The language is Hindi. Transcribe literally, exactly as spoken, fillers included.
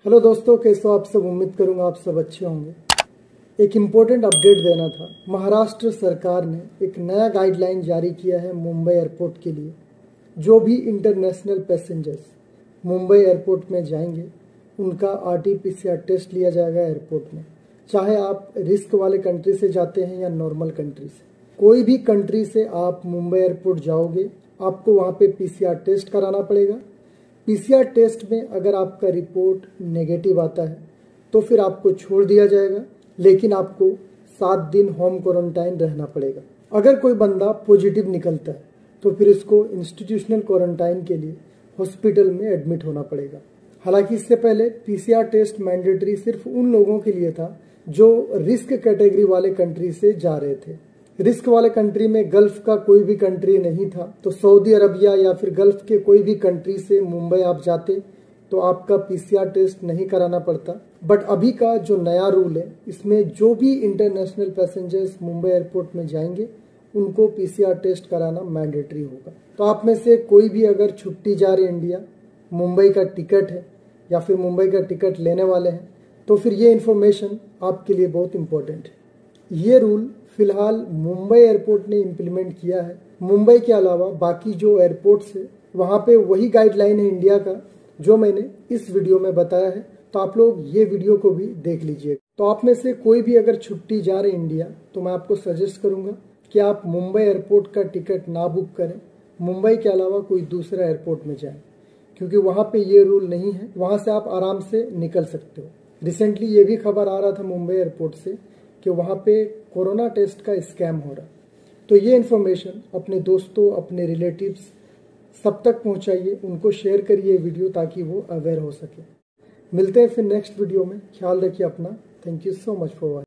हेलो दोस्तों, कैसे हो आप सब। उम्मीद करूंगा आप सब अच्छे होंगे। एक इम्पोर्टेंट अपडेट देना था। महाराष्ट्र सरकार ने एक नया गाइडलाइन जारी किया है मुंबई एयरपोर्ट के लिए। जो भी इंटरनेशनल पैसेंजर्स मुंबई एयरपोर्ट में जाएंगे उनका R T P C R test लिया जाएगा एयरपोर्ट में, चाहे आप रिस्क वाले कंट्री से जाते हैं या नॉर्मल कंट्री से। कोई भी कंट्री से आप मुंबई एयरपोर्ट जाओगे आपको वहाँ पे पी सी आर टेस्ट कराना पड़ेगा। पी सी आर टेस्ट में अगर आपका रिपोर्ट नेगेटिव आता है तो फिर आपको छोड़ दिया जाएगा, लेकिन आपको सात दिन होम क्वारंटाइन रहना पड़ेगा। अगर कोई बंदा पॉजिटिव निकलता है तो फिर इसको इंस्टीट्यूशनल क्वारंटाइन के लिए हॉस्पिटल में एडमिट होना पड़ेगा। हालांकि इससे पहले P C R test mandatory सिर्फ उन लोगों के लिए था जो रिस्क कैटेगरी वाले कंट्री से जा रहे थे। रिस्क वाले कंट्री में गल्फ का कोई भी कंट्री नहीं था, तो सऊदी अरबिया या फिर गल्फ के कोई भी कंट्री से मुंबई आप जाते तो आपका पी सी आर टेस्ट नहीं कराना पड़ता। बट अभी का जो नया रूल है इसमें जो भी इंटरनेशनल पैसेंजर्स मुंबई एयरपोर्ट में जाएंगे उनको पी सी आर टेस्ट कराना मैंडेटरी होगा। तो आप में से कोई भी अगर छुट्टी जा रहे इंडिया, मुंबई का टिकट है या फिर मुंबई का टिकट लेने वाले हैं तो फिर ये इन्फॉर्मेशन आपके लिए बहुत इंपॉर्टेंट है। ये रूल फिलहाल मुंबई एयरपोर्ट ने इम्प्लीमेंट किया है। मुंबई के अलावा बाकी जो एयरपोर्ट्स है वहाँ पे वही गाइडलाइन है इंडिया का जो मैंने इस वीडियो में बताया है, तो आप लोग ये वीडियो को भी देख लीजिए। तो आप में से कोई भी अगर छुट्टी जा रहे इंडिया तो मैं आपको सजेस्ट करूँगा कि आप मुंबई एयरपोर्ट का टिकट ना बुक करें, मुंबई के अलावा कोई दूसरा एयरपोर्ट में जाएं, क्योंकि वहाँ पे ये रूल नहीं है। वहाँ से आप आराम से निकल सकते हो। रिसेंटली ये भी खबर आ रहा था मुंबई एयरपोर्ट से कि वहाँ पे कोरोना टेस्ट का स्कैम हो रहा। तो ये इन्फॉर्मेशन अपने दोस्तों, अपने रिलेटिव्स सब तक पहुँचाइए, उनको शेयर करिए वीडियो ताकि वो अवेयर हो सके। मिलते हैं फिर नेक्स्ट वीडियो में। ख्याल रखिए अपना। Thank you so much for watching.